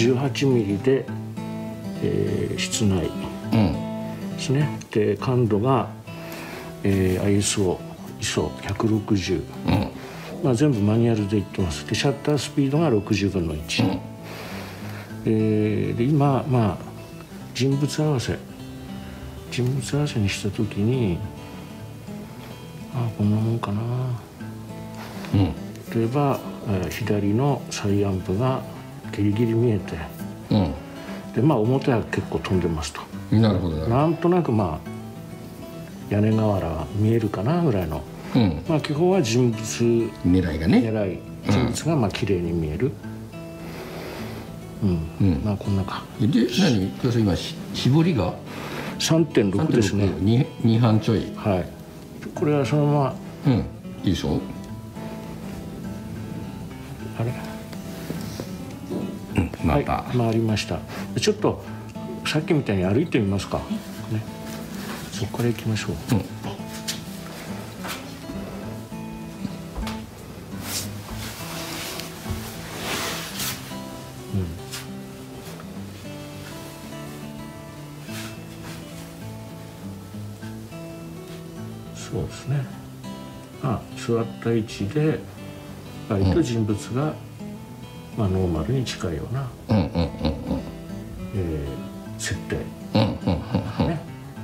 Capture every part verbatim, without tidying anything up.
じゅうはちミリで、えー、室内ですね。で感度が、えー、アイエスオー アイエスオーひゃくろくじゅう、うん、まあ、全部マニュアルで言ってます。でシャッタースピードがろくじゅうぶんのいち、うん、えー、で今まあ人物合わせ人物合わせにした時にあこんなもんかな、うん、例えば、えー、左のサイアンプがギリギリ見えて、うん、でまあ表は結構飛んでますと。 なるほど。 なんとなくまあ屋根瓦が見えるかなぐらいの、うん、まあ基本は人物狙いがね狙い人物がまあ綺麗に見える、うんうん、まあこんなか。 で何要するに今絞りがさんてんろく ですね。 に, にはんちょい。 はい。これはそのまま、 うん、いいでしょ。 あれ、 うん、また、 はい、回りました。ちょっとさっきみたいに歩いてみますか、ね、そこから行きましょう、うん、そうですね。あ座った位置で割と人物が、うん、まあ、ノーマルに近いような、うんうんうんうん、えー、設定、うんうんうんうん、ね。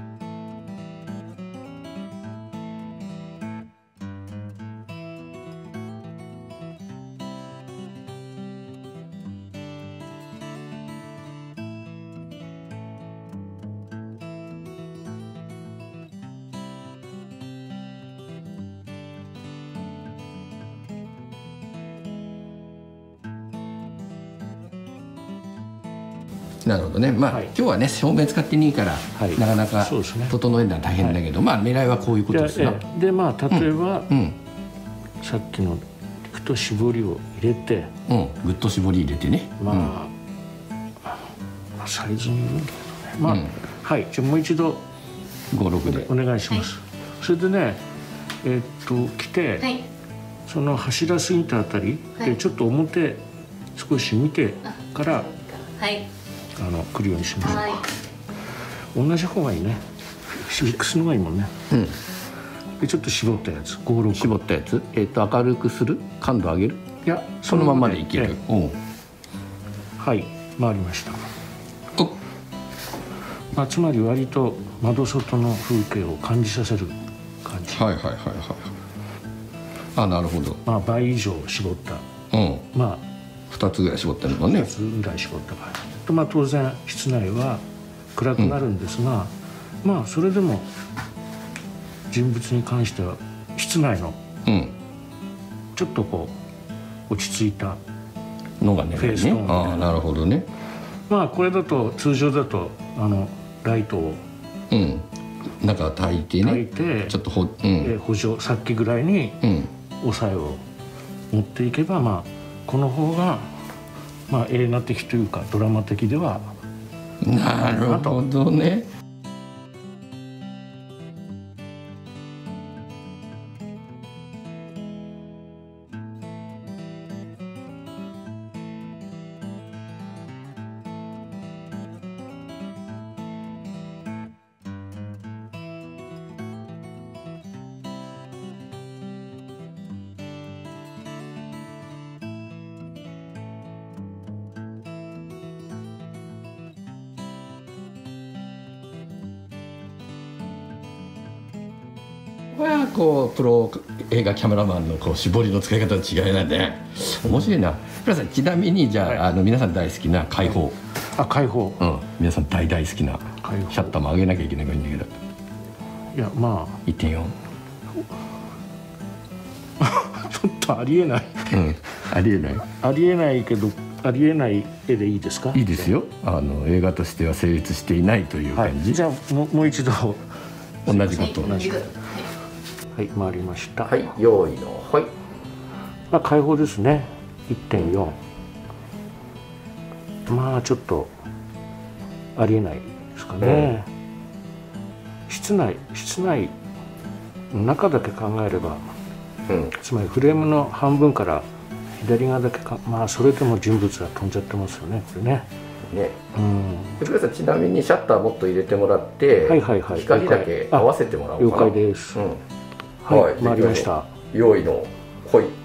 なるほどね。まあ、はい、今日はね照明使っていいから、はい、なかなか整えるのは大変だけど、はい、まあ狙いはこういうことですよ。 でまあ例えば、うんうん、さっきのいくと絞りを入れて、 うん、ぐっと絞り入れてね。 まあ、うん、まあサイズによるんだけどね。まあ、うん、はい。じゃあもう一度ごろくでお願いします。はい、それでねえー、っと来て、はい、その柱過ぎたあたりで、はい、ちょっと表少し見てから。はい。あの来るようにしましょうか。はい、同じ方がいいね。ミックスの方がいいもんね。うん。でちょっと絞ったやつ、ごろく絞ったやつ、えっ、ー、と明るくする、感度上げる。 いや、 そのままでいける。 えー、はい、回りました。お。まあつまり割と窓外の風景を感じさせる感じ。 はいはいはいはい。あ、なるほど。 まあ倍以上絞った。うん。まあ二つぐらい絞ったのかね。 二つぐらい絞った場合。まあ、当然室内は暗くなるんですが、うん、まあそれでも人物に関しては室内のちょっとこう落ち着いたのがね、フェイストーン、ね、ああなるほどね。 まあこれだと通常だとあのライトを、 うん、なんか焚いてね、 焚いてちょっとほ、うん、 え補助さっきぐらいに抑えを持っていけば、まあこの方がまあ映画的というかドラマ的ではなるほどね。これはこうプロ映画キャメラマンのこう絞りの使い方の違いなんで面白いな。プラスちなみにじゃあ、はい、あの皆さん大好きな開放、 あ開放、 うん、皆さん大大好きなシャッターも上げなきゃいけないからいいんだけど、 いやまあいってんよんちょっとありえない、 うん、ありえないありえないけどありえない絵でいいですか。 いいですよ。あの映画としては成立していないという感じ、 はい、じゃあもう、もう一度同じこと、 同じこと。はい、回りました。 はい、用意のはい。 まあ開放ですね。いってんよん。まあちょっとありえないですかね。うん、室内室内の中だけ考えれば、うん、つまりフレームの半分から左側だけか、まあそれでも人物が飛んじゃってますよね、これね。 ね、 うん。 福田さん、ちなみにシャッターもっと入れてもらって、はいはいはい、光だけ合わせてもらおうかな。 了解です。うん、はい、回りました。 用意のほい。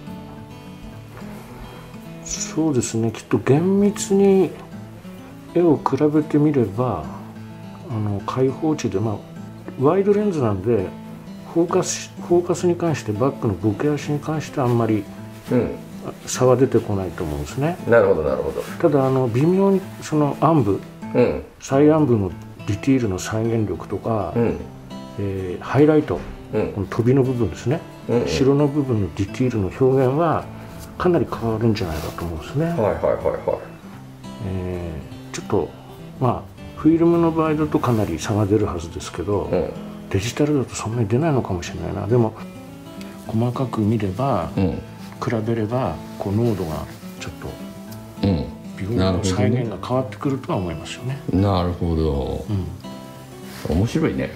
そうですね、きっと厳密に絵を比べてみれば、あの開放値で、まあワイドレンズなんでフォーカスフォーカスに関して、バックのボケ足に関してあんまり、うん、差は出てこないと思うんですね。 なるほどなるほど。 ただあの微妙にその暗部、うん、最暗部のディティールの再現力とか、うん、えー、ハイライト、うん、この飛びの部分ですね、うんうん、白の部分のディティールの表現はかなり変わるんじゃないかと思うんですね。はいはいはいはい。えー、ちょっとまあフィルムの場合だとかなり差が出るはずですけど、うん、デジタルだとそんなに出ないのかもしれないな。でも細かく見れば、うん、比べればこう濃度がちょっと、うん、微妙な再現が変わってくるとは思いますよね。 なるほど、うん、面白いね。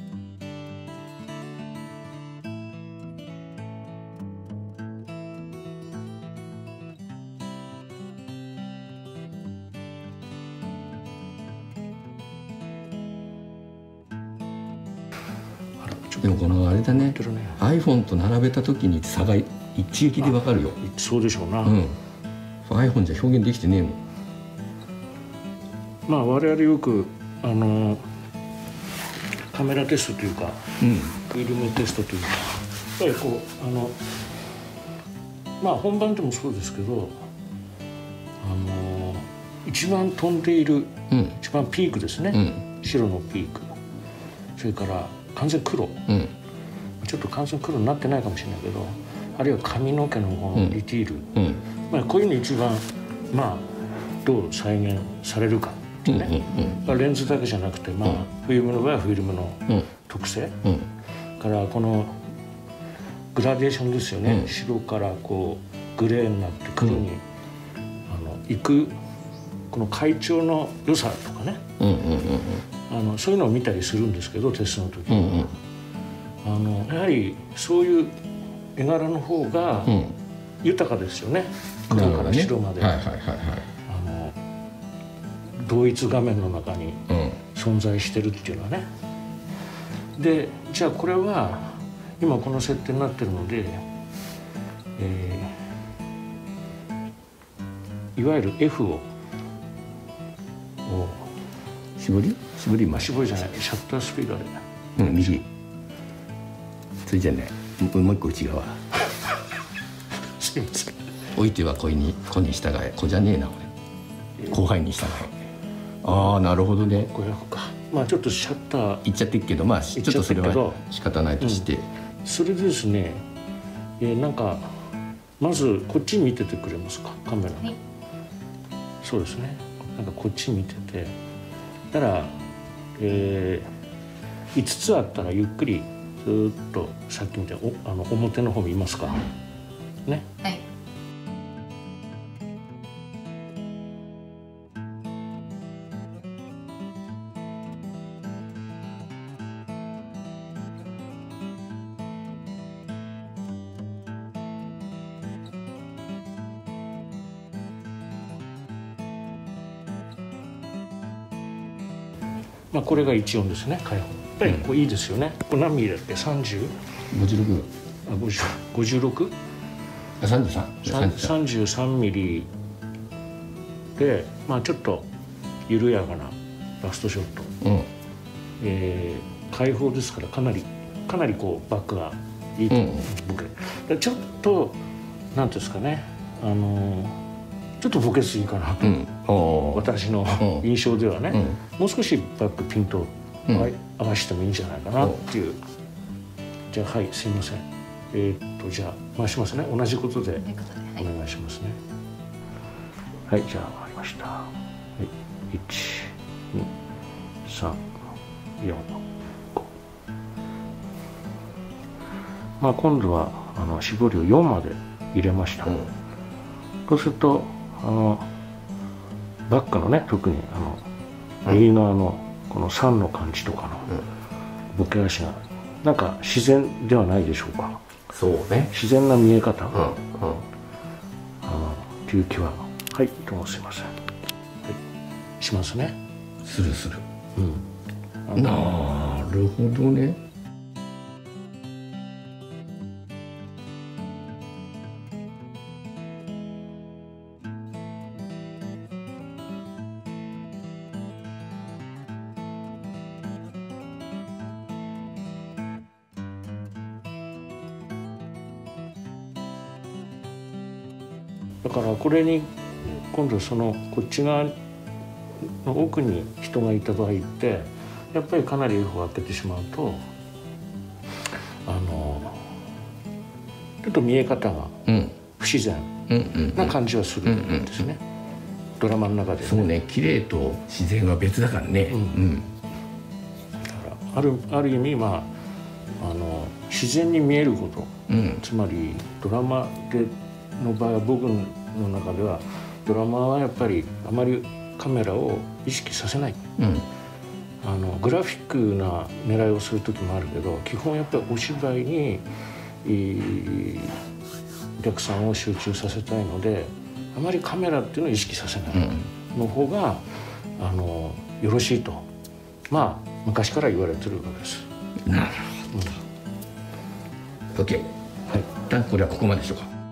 でもこのあれだね、iPhone と並べた時に差が一撃で分かるよ。 そうでしょうな、うん、 iPhone じゃ表現できてねえもん。 まあ我々よくあのカメラテストというか、うん、フィルムテストというか、やっぱりこうあのまあ本番でもそうですけど、あの一番飛んでいる、うん、一番ピークですね、うん、白のピーク、それから完全黒、うん、ちょっと完全黒になってないかもしれないけど、あるいは髪の毛のこのディティール、うんうん、まあ、こういうの一番まあどう再現されるかってね、うんうん、レンズだけじゃなくて、まあ、フィルムの場合はフィルムの特性、うん、からこのグラデーションですよね、うん、白からこうグレーになって黒に、うん、あのいくこの階調の良さとかね、あのそういうのを見たりするんですけど、テストの時に、うんうん、あのやはりそういう絵柄の方が豊かですよね、うん、黒から白まで同一画面の中に存在してるっていうのはね、うん、でじゃあこれは今この設定になってるので、えー、いわゆる F を絞り絞り絞りじゃない、シャッタースピードで、 うん、右ついてね、もう一個内側すいません。 おいては子に子に従え、子じゃねえな俺、後輩に従え。ああなるほどね。 ごひゃくか。まあちょっとシャッターいっちゃってるけど、まあちょっとそれは仕方ないとして、うん、 それでですね、えー、なんかまずこっち見ててくれますか、カメラ、はい、そうですね、なんかこっち見てて、たら、えー、いつつあったらゆっくりずっとさっきみたいにおあの表の方見ますかね。はい。まあこれがいち音ですね、開放。やっぱりこういいですよね。これ何ミリだっけ、さんじゅう？ ごじゅうろく。 あ、ごじゅう、ごじゅうろく？ あ、さんじゅうさん。 さんじゅうさんミリで、まあちょっと緩やかなラストショット。うん、えー、開放ですからかなりかなりこうバックがいいと思う、うん、ちょっとなんていうんですかね、あのー。ちょっとボケすぎかなと、うん、私の印象ではね、うん、もう少しバックピント合わせてもいいんじゃないかなっていう、うん、じゃあはいすいません、えー、っとじゃあ回しますね、同じことでお願いしますね。はい、はい、じゃあ回りました、はい、いちにさんよんご、まあ今度はあの絞りをよんまで入れました、うん、そうするとあのバックのね、特にあの右のあのこのさんの感じとかのボケ足がなんか自然ではないでしょうか。 そうね、 自然な見え方、うんうん、あという気は、はい、どうもすいません、はい、しますね。 するする。 うん、 なるほどね。 だからこれに今度そのこっち側の奥に人がいた場合ってやっぱりかなり F を開けてしまうとあのちょっと見え方が不自然な感じはするんですね、ドラマの中で、ね、 そうね、綺麗と自然は別だからね、うんうん、 だからある、ある意味、まあ、あの自然に見えること、うん、つまりドラマでの場合は僕の中ではドラマはやっぱりあまりカメラを意識させない、うん、あのグラフィックな狙いをする時もあるけど基本やっぱりお芝居にお客さんを集中させたいのであまりカメラっていうのを意識させないの方が、うん、あのよろしいとまあ昔から言われてるわけです。 なるほど、うん、OK、はい、一旦これはここまででしょうか。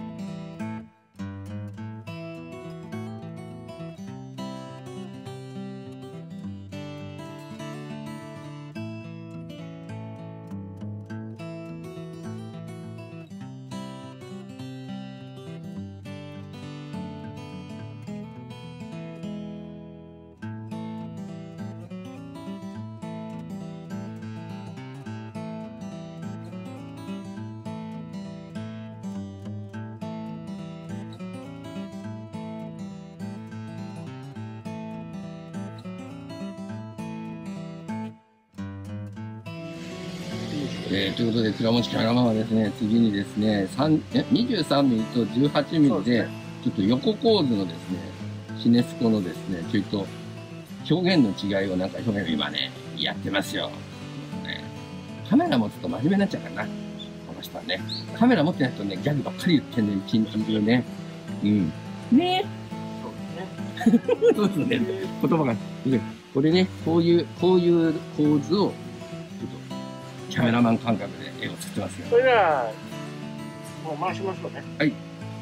えー、ということで倉持カメラマンはですね、次にですねにじゅうさんミリとじゅうはちミリでちょっと横構図のですねシネスコのですねちょっと表現の違いをなんか表現今ねやってますよ、ね、カメラ持つと真面目になっちゃうからなこの人はね。カメラ持ってないとねギャグばっかり言ってんね一日中ね。うんねそうですねそうですね言葉がこれねこういうこういう構図をキャメラマン感覚で絵を作ってますよ。 それではもう回しますかね。 はい。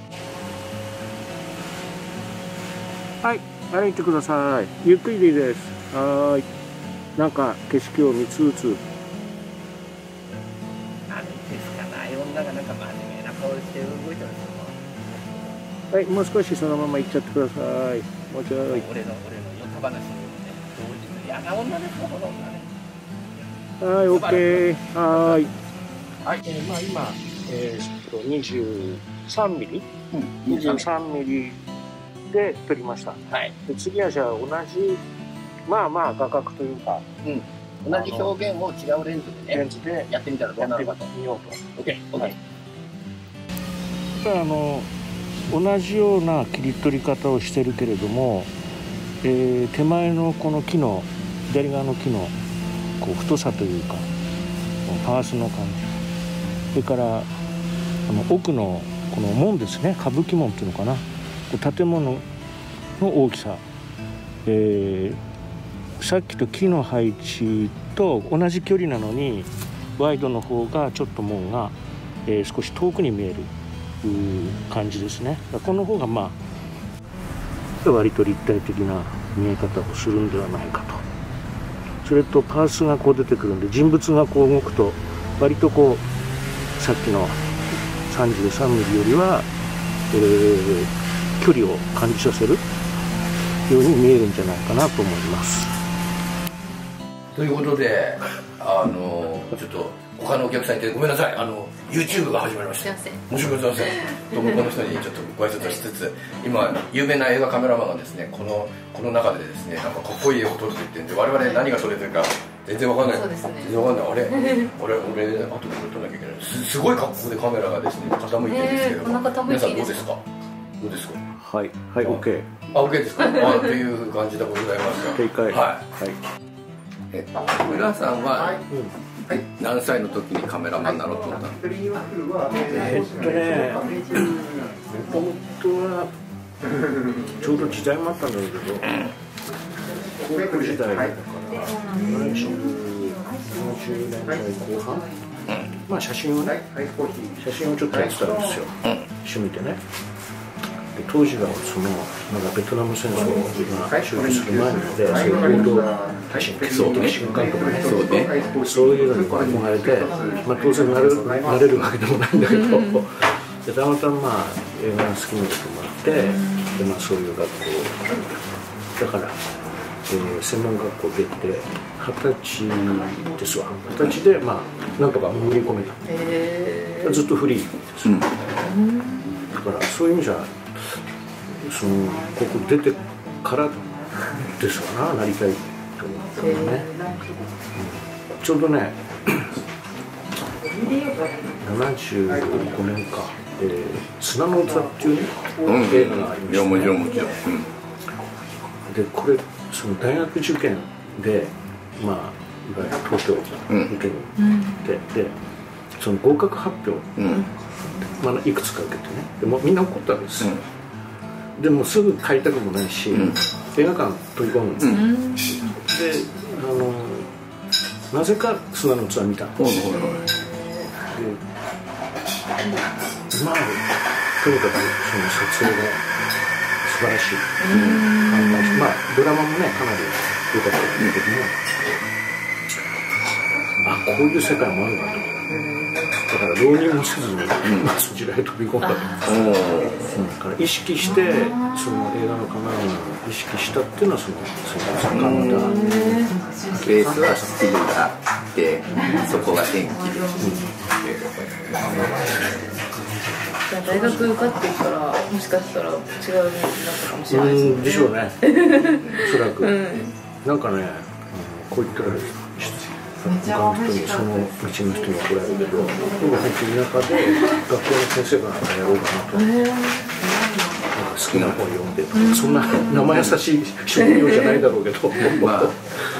はい、歩いてください。ゆっくりでいいです。はい。なんか景色を見つつ。 何ですかない女がなんか真面目な顔して動いてますよ。はい、もう少しそのまま行っちゃってください。もうちょい。俺の俺のよさ話にね、当日嫌な女ですよこの女ね。 はい、オッケー。はい。はい、えー、まあ今、えー、とにじゅうさんミリ、うん、にじゅうさんミリで撮りました。はい。で次はじゃあ同じまあまあ画角というか、うん、 同じ表現を違うレンズでね、レンズでやってみたらどうなるかと。 見ようと。 オッケー、オッケー。 やっぱりあの同じような切り取り方をしてるけれども、えー、手前のこの木の左側の木のこう太さというかパースの感じ、それからあの奥のこの門ですね、歌舞伎門っていうのかな、建物の大きさ、えー、さっきと木の配置と同じ距離なのにワイドの方がちょっと門が、えー、少し遠くに見える感じですね。この方がまあ割と立体的な見え方をするんではないかと。それとパースがこう出てくるんで人物がこう動くと割とこうさっきのさんじゅうさんミリよりは、えー、距離を感じさせるように見えるんじゃないかなと思います。 ということであのちょっと他のお客さんいてごめんなさい、あの YouTube が始まりました。申し訳ございません。とこの人にちょっとご挨拶しつつ、今有名な映画カメラマンがですね、このこの中でですね、なんかかっこいい絵を撮るって言ってるんで、我々何が撮れてるか全然わかんない。そうですね。全然わかんない。あれ、あれ、俺あとこれ撮らなきゃいけない。す, すごい格好でカメラがですね傾いてるんですけど、皆さんどうですか？どうですか？ はいはい OK。 あ OK ですか？あという感じでございますが。 正解。はい。はい。 えっと村さんは。はいはい、何歳の時にカメラマンになろうと思ったの？ えー、っとね、本当はちょうど時代もあったんだけど、高校時代だからななじゅうねんだいこう半、まあ写真をね、写真をちょっとやってたんですよ、趣味でね。で当時はそのまだベトナム戦争が終結する前なので、そういう報道写真、歴史の監督ね、そういうのに憧れて、まあ当然なれる、なれるわけでもないんだけど、でたまたままあ映画が好きなこともあって、でまあそういう学校だから。えー、専門学校出て二十歳ですわ。二十歳でまあなんとか潜り込めた、えー、ずっとフリーです、うん、だからそういう意味じゃそのここ出てからですわな、なりたいと思ったのね、うん、ちょうどねななじゅうごねんか、えー「砂の歌」っていうね、うん、映画がありましたね。いやもちろんもちろん、うん、でこれその大学受験で、まあ、いわゆる東京受験に行って、うん、でその合格発表、うん、まあ、いくつか受けてね、でもみんな怒ったわけです、うん、でもすぐ帰りたくもないし、うん、映画館飛び込むんです、うん、であのなぜか「砂の器」見たんです、うん、でまあとにかくその撮影が素晴らしい、うん、まあドラマもねかなり良かったんだけども、あ、こういう世界もあるなと、だから浪人もせずに、うん、まあ、そちらへ飛び込んだと、うん、だから意識してその映画のカメラマンを意識したっていうのはそのその坂田ベースはスキルがあってそこが転機で、うん、 じゃあ大学受かっていったらもしかしたら違う道になったかもしれないですね。 うんでしょうねおそらく、うん、なんかね、こう言ったら他の人にその道の人に怒られるけど、僕は本当に田舎で学校の先生がやろうかなと、なんか好きな本読んでとか、そんな生優しい職業じゃないだろうけど、まあ、うん、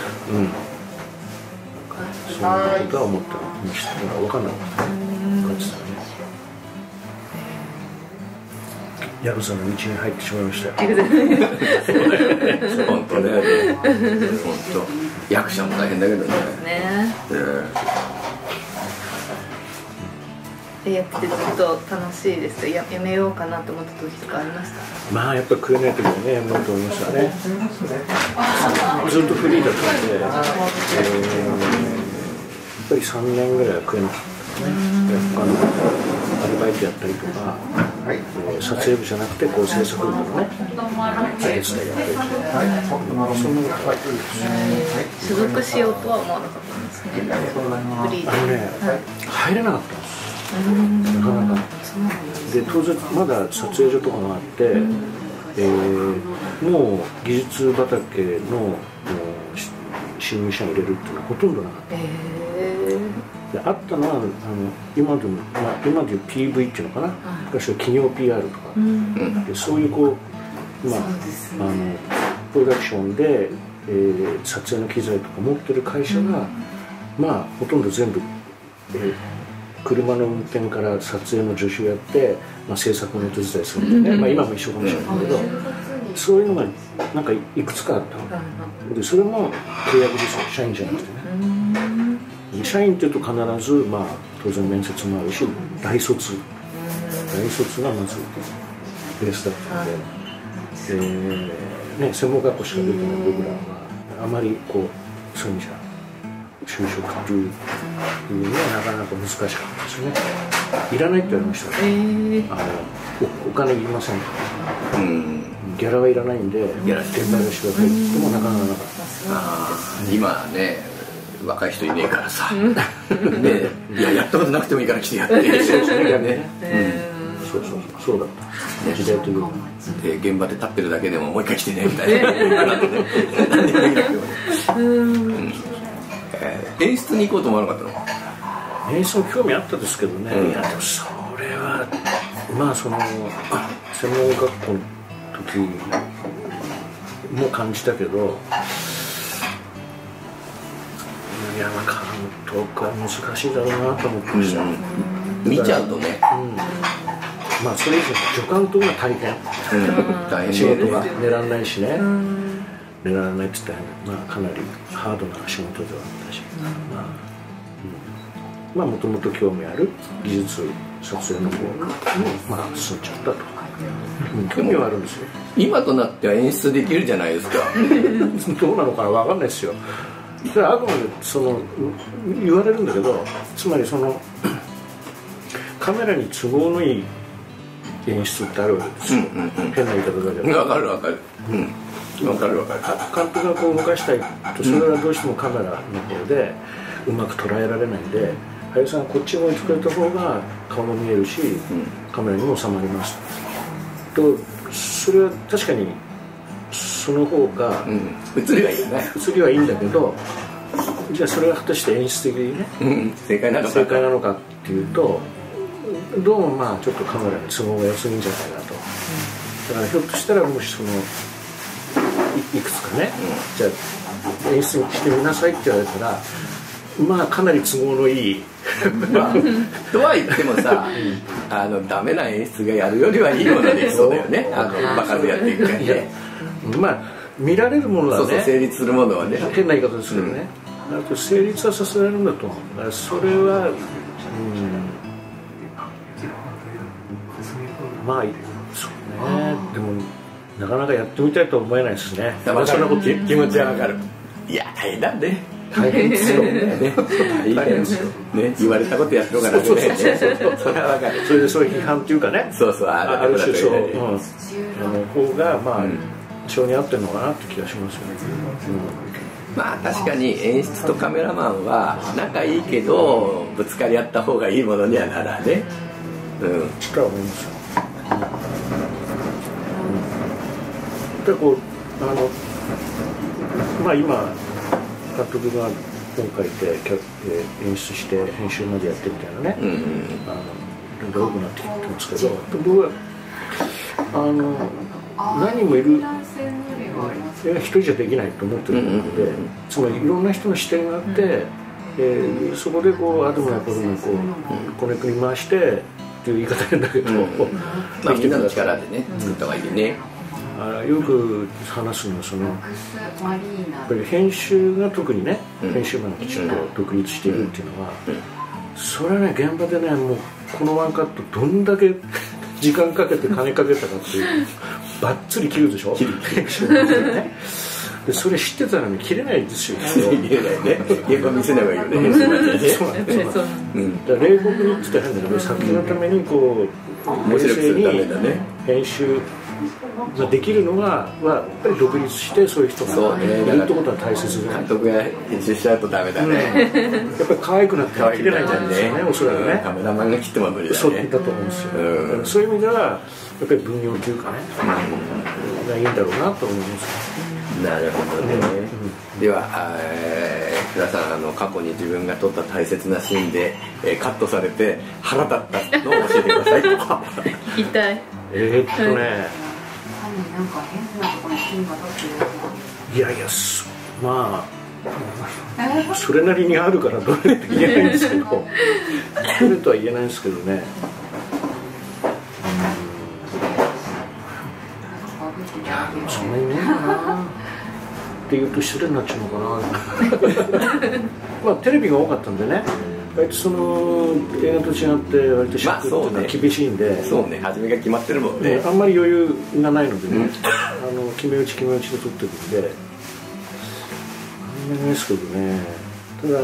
そんなことは思ってました。分かんなかった感じだね。ヤクザの道に入ってしまいましたよ。 本当ね。本当。役者も大変だけどね。 ね。え、やっててずっと楽しいです。や、やめようかなと思った時とかありました。 まあやっぱり食えない時はね、やめようと思いましたね。ずっとフリーだったんで、えー、やっぱりさんねんぐらいは食えなかった。他のアルバイトやったりとか、はい、撮影部じゃなくてこう制作部のね手伝いやったりとか、そんなことが所属しようとは思わなかったんですね。フリーで。 あのね、はい、入れなかったんです。なかなか。で当然まだ撮影所とかがあって、えー、もう技術畑の新入社員入れるっていうのはほとんどなかった。えーであったのはあの今でも、まあ、今でいう ピーブイ っていうのかな、はい、昔は企業 ピーアール とか、うん、でそういうこう、まあ、ね、あのプロダクションで、えー、撮影の機材とか持ってる会社が、うん、まあほとんど全部、えー、車の運転から撮影の助手やって、まあ、制作の手伝いするんでね、うん、まあ、今も一緒かもしれないけど、うん、そういうのがなんかいくつかあったので、それも契約ですよ、社員じゃなくてね。社員っていうと必ず、まあ、当然面接もあるし大卒大卒がまずベースだったので、えーね、専門学校しか出てない僕らはあまりこうそういう意味じゃ就職っていうのはなかなか難しかったですね。いらないって言われましたね、えー、あの お, お金いりませんと、うん、ギャラはいらないんで現場の仕事でもなかなかなかった。 あ今ね若い人いねえからさ、で、いややったことなくてもいいから来てやって、そうそうね、 そうそうそうだった時代というか、 で現場で立ってるだけでももう一回来てねみたいな、演出に行こうと思わなかったの？ 演出も興味あったですけどね、いやでもそれはまあその専門学校の時も感じたけど。いや監督は難しいだろうなと思ってました、うん、 見ちゃうとね、 まあそれ以上に助監督が大変、 大変仕事が寝らんないしね、 うん、 寝られないって言ったら、まあ、かなりハードな仕事ではあったし、まあもともと興味ある技術撮影の方に、まあ、進んじゃったと、うん、興味はあるんですよ。 今となっては演出できるじゃないですか。 どうなのかな分かんないですよ。それはあくまでその言われるんだけど、つまりそのカメラに都合のいい演出ってあるわけですよ、うんうんうん、変な言い方だけど。 分かる分かる、うん分かる分かる。 監督がこう動かしたいと、それはどうしてもカメラの方でうまく捉えられないんで、俳優さんこっちを置いてくれた方が顔も見えるし、うん、カメラにも収まりますと。それは確かにその方が、うん、 映りはいいよね。 映りはいいんだけど、じゃあそれが果たして演出的にね、 うん、正解なのか正解なのかっていうと、どうもまあちょっとカメラに都合が良すぎんじゃないかと。だからひょっとしたらもしその い, いくつかね、うん、じゃあ演出してみなさいって言われたら、まあかなり都合のいいまあ、とは言ってもさ、うん、あのダメな演出がやるよりはいいものでそうだよね。あのバカでやっていくからね。 まあ見られるものはね、 そうそう成立するものはね、 変な言い方ですけどね、うん、あと成立はさせられるんだと思う。だからそれは、うん、まあそうね、でもなかなかやってみたいとは思えないですね。 だからそんなこと気持ちはわかる。いや大変だね。 大変ですよね。大変ですよね。言われたことやっとかなくてね。それはわかる。 それでそういう批判っていうかね。 そうそう、ある種そう、うん、あの方がまあ性に合ってるのかなって気がしますよね。 うん、まあ確かに演出とカメラマンは仲いいけどぶつかり合った方がいいものにはならね。 うん。力は思いますよ。でこうあのまあ今監督が本書いて演出して編集までやってみたいなね、うんうん、あのどんどん多くなってきてますけど、僕はあの何人もいる一人じゃできないと思ってるので、つまりいろんな人の視点があって、えー、そこでこうあともやこれもこうこねくり回してっていう言い方なんだけど、うん、 まあみんなの力でね作った方がいいね。 あよく話すのはそのやっぱり編集が特にね、うん、編集マンがきちっと独立しているっていうのは、うんうん、それはね現場でねもうこのワンカットどんだけ時間かけて金かけたかっていうバッツリ切るでしょ。切るね。でそれ知ってたのに切れないですよ。 切れないね。現場見せない方がいいよね。そうなんですよ。 だから冷酷にって言ったら変だけど、作品のためにこう冷静に編集ができるのがはやっぱり独立してそういう人がいるってことは大切で、 監督が編集しちゃうとダメだね。 やっぱり可愛くなって切れないんじゃないですかね、おそらくね。 カメラマンが切っても無理だね。 そうだと思うんですよ。そういう意味ではやっぱり分業というかねがいいんだろうなと思います。 なるほどね。では福田さん、あの過去に自分が撮った大切なシーンでカットされて腹立ったのを教えてください。 聞きたい。 えーっとね。いやいやまあそれなりにあるからどれって言えないんですけどどれとは言えないんですけどね、いやでもそんなにねえかなって言うと失礼になっちゃうのかな。まあテレビが多かったんでね、割とその映画と違って割と尺っていうのは厳しいんで、 まあそうね、そうね、初めが決まってるもんね。 あんまり余裕がないのでね、うん、あの決め打ち決め打ちで撮ってるんであんまりないですけどね。ただあ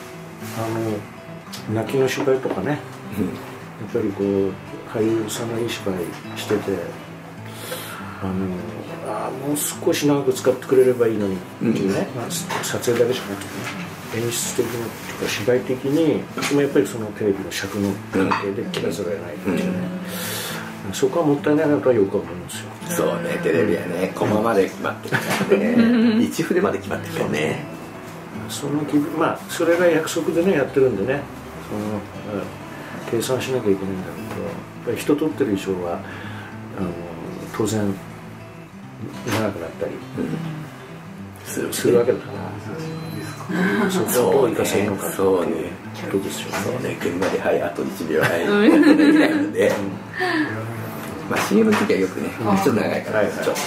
の泣きの芝居とかね、うん、やっぱりこう俳優さんがいい芝居してて、あのあもう少し長く使ってくれればいいのにっていうね、うん、まあ、撮影だけじゃなくてね、演出的なとか芝居的にやっぱりそのテレビの尺の関係で切らざるを得ないっていうね、うん、そこはもったいないなとはよく思うんですよ。 そうね、テレビはね、コマまで決まってるからね、一筆まで決まってるからね。 そのまあそれが約束でねやってるんでね、その計算しなきゃいけないんだけど、やっぱり人撮ってる以上はあの当然長くなったりするするわけだからそこをどう生かせるのかそうねどうですよね。 そうね現場ではいあといちびょうはいやってできないのでまあ シーエム の時はよくねちょっと長いからちょっと痛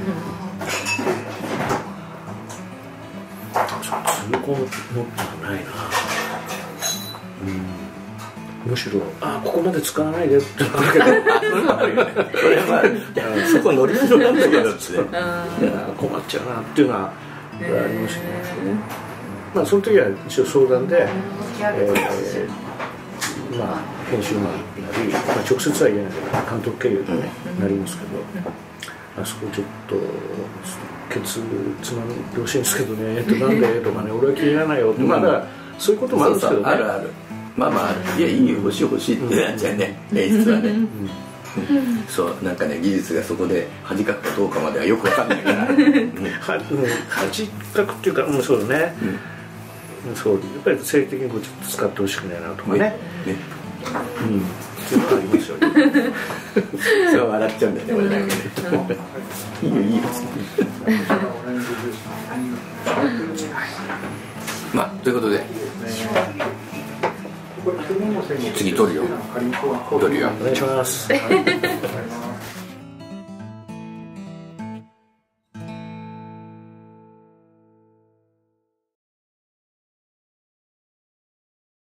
恨のってないな。むしろあここまで使わないでってなるけどそれはまあそこ乗り気なんだけどって困っちゃうなっていうのはありましたね。まあその時は一応相談で、えー、まあ編集マンなり、まあ、直接は言えないけど監督経由で、ね、なりますけど、あそこちょっとケツつまんでほしいんですけどねとなんでとかね俺は気に入らないよって、まあだからそういうこともあるんですけどね。 あるあるまあまあいやいいよ欲しい欲しいってなっちゃうね演出はね。そうなんかね技術がそこで恥かくかどうかまではよくわかんないから恥かくっていうかうんそうだね、うん、そうやっぱり性的にこうちょっと使ってほしくないなとかねねうんっていうのがありますよねそう笑っちゃうんだよね俺なんかねいいよいいよまあということで次撮るよ撮るよお願いします